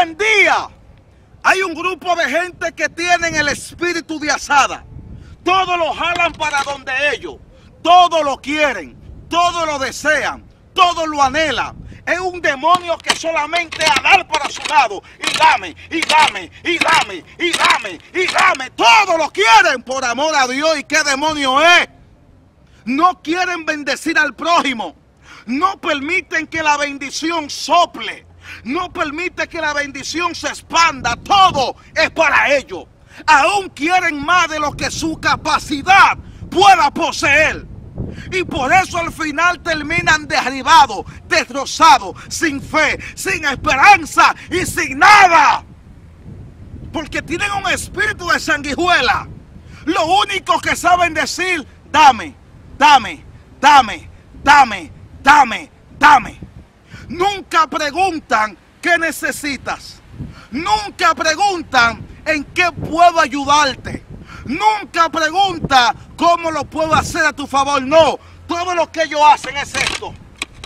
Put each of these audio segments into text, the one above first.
en día hay un grupo de gente que tienen el espíritu de azada. Todos lo jalan para donde ellos. Todos lo quieren, todos lo desean, todos lo anhelan. Es un demonio que solamente a dar para su lado. Y dame, y dame, y dame, y dame, y dame. Todos lo quieren por amor a Dios. ¿Y qué demonio es? No quieren bendecir al prójimo. No permiten que la bendición sople. No permite que la bendición se expanda. Todo es para ellos. Aún quieren más de lo que su capacidad pueda poseer. Y por eso al final terminan derribados, destrozados, sin fe, sin esperanza y sin nada. Porque tienen un espíritu de sanguijuela. Lo único que saben decir: dame, dame, dame, dame, dame, dame. Nunca preguntan qué necesitas. Nunca preguntan en qué puedo ayudarte. Nunca pregunta cómo lo puedo hacer a tu favor. No, todo lo que ellos hacen es esto: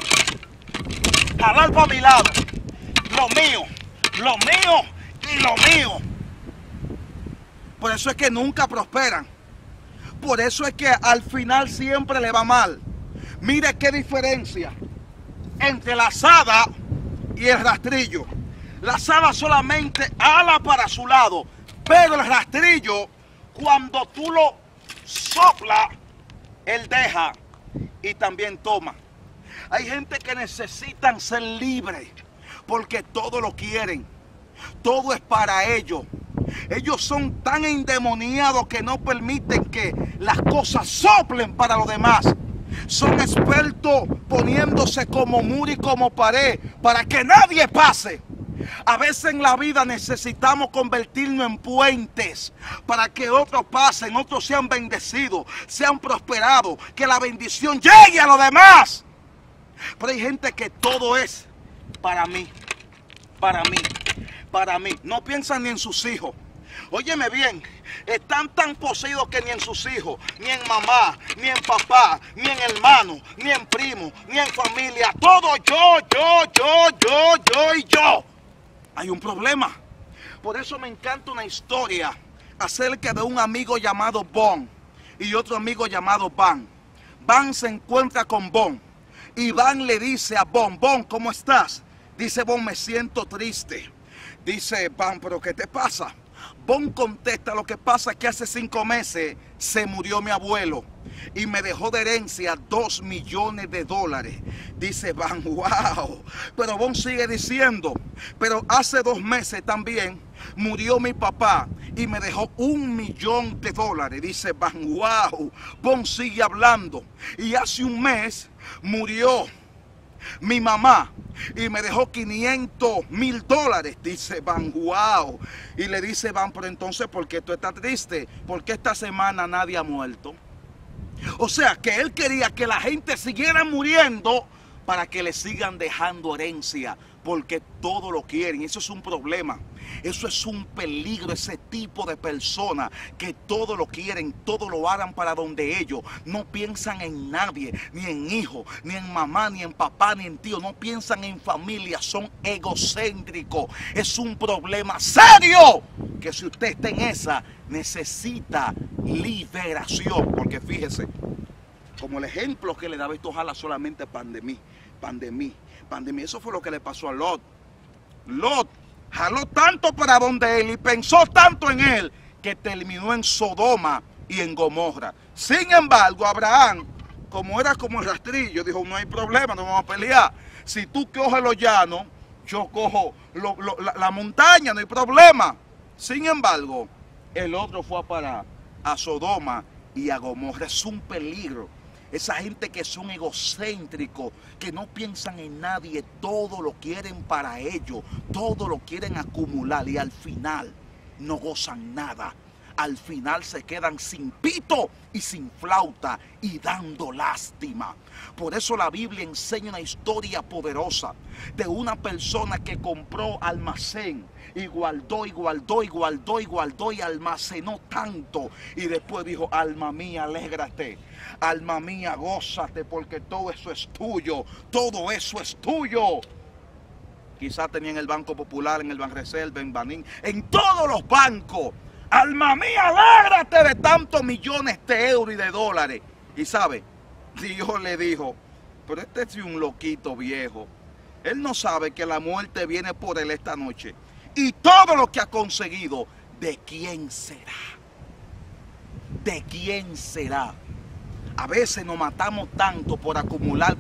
jalar para mi lado. Lo mío y lo mío. Por eso es que nunca prosperan. Por eso es que al final siempre le va mal. Mire qué diferencia entre la azada y el rastrillo. La azada solamente ala para su lado, pero el rastrillo, cuando tú lo soplas, él deja y también toma. Hay gente que necesitan ser libres porque todo lo quieren. Todo es para ellos. Ellos son tan endemoniados que no permiten que las cosas soplen para los demás. Son expertos poniéndose como muro y como pared para que nadie pase. A veces en la vida necesitamos convertirnos en puentes para que otros pasen, otros sean bendecidos, sean prosperados, que la bendición llegue a los demás. Pero hay gente que todo es para mí, para mí, para mí. No piensan ni en sus hijos. Óyeme bien, están tan poseídos que ni en sus hijos, ni en mamá, ni en papá, ni en hermano, ni en primo, ni en familia. Todo yo y yo. Hay un problema. Por eso me encanta una historia acerca de un amigo llamado Bon y otro amigo llamado Van. Van se encuentra con Bon y Van le dice a Bon: Bon, ¿cómo estás? Dice Bon: me siento triste. Dice Van: ¿pero qué te pasa? Bon contesta: lo que pasa es que hace 5 meses se murió mi abuelo y me dejó de herencia $2 millones. Dice Van: wow. Pero Bon sigue diciendo: pero hace 2 meses también murió mi papá y me dejó $1 millón. Dice Van: wow. Bon sigue hablando: y hace 1 mes murió mi mamá y me dejó $500,000. Dice Van: wow. Y le dice Van: pero entonces, ¿por qué tú estás triste? Porque esta semana nadie ha muerto. O sea que él quería que la gente siguiera muriendo para que le sigan dejando herencia, porque todo lo quieren. Eso es un problema. Eso es un peligro, ese tipo de personas que todo lo quieren, todo lo hagan para donde ellos. No piensan en nadie, ni en hijo, ni en mamá, ni en papá, ni en tío. No piensan en familia, son egocéntricos. Es un problema serio que si usted está en esa, necesita liberación. Porque fíjese, como el ejemplo que le daba, esto ojalá solamente pandemia. Eso fue lo que le pasó a Lot. Lot jaló tanto para donde él y pensó tanto en él que terminó en Sodoma y en Gomorra. Sin embargo, Abraham, como era como el rastrillo, dijo: no hay problema, no vamos a pelear. Si tú coges lo llano, yo cojo la montaña, no hay problema. Sin embargo, el otro fue a parar a Sodoma y a Gomorra. Es un peligro. Esa gente que son egocéntricos, que no piensan en nadie, todo lo quieren para ellos, todo lo quieren acumular y al final no gozan nada. Al final se quedan sin pito y sin flauta y dando lástima. Por eso la Biblia enseña una historia poderosa de una persona que compró almacén y guardó y almacenó tanto. Y después dijo: alma mía, alégrate, alma mía, gózate, porque todo eso es tuyo, todo eso es tuyo. Quizás tenía en el Banco Popular, en el Banreserva, en Banín, en todos los bancos. Alma mía, alégrate de tantos millones de euros y de dólares. Y sabe, Dios le dijo, pero este es un loquito viejo. Él no sabe que la muerte viene por él esta noche. Y todo lo que ha conseguido, ¿de quién será? ¿De quién será? A veces nos matamos tanto por acumular,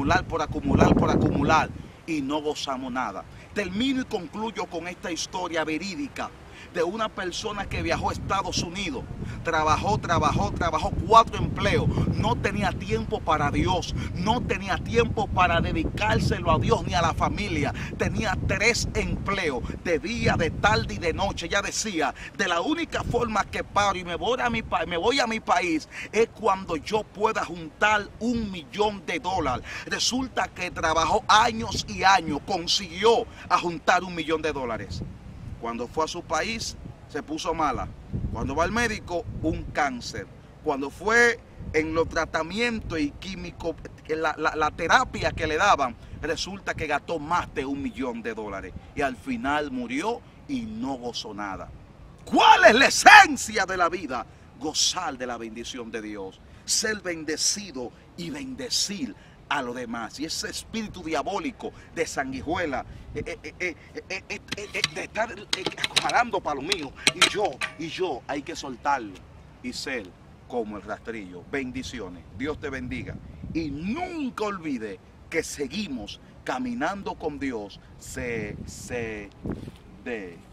y no gozamos nada. Termino y concluyo con esta historia verídica de una persona que viajó a Estados Unidos. Trabajó 4 empleos. No tenía tiempo para Dios. No tenía tiempo para dedicárselo a Dios ni a la familia. Tenía 3 empleos, de día, de tarde y de noche. Ella decía, de la única forma que paro y me voy a mi país es cuando yo pueda juntar $1 millón. Resulta que trabajó años y años, consiguió a juntar $1 millón. Cuando fue a su país, se puso mala. Cuando va al médico, un cáncer. Cuando fue en los tratamientos y químicos, la terapia que le daban, resulta que gastó más de $1 millón. Y al final murió y no gozó nada. ¿Cuál es la esencia de la vida? Gozar de la bendición de Dios. Ser bendecido y bendecir a los demás. Y ese espíritu diabólico de sanguijuela, de estar jalando para lo mío, y yo, hay que soltarlo y ser como el rastrillo. Bendiciones, Dios te bendiga. Y nunca olvide que seguimos caminando con Dios. CCD.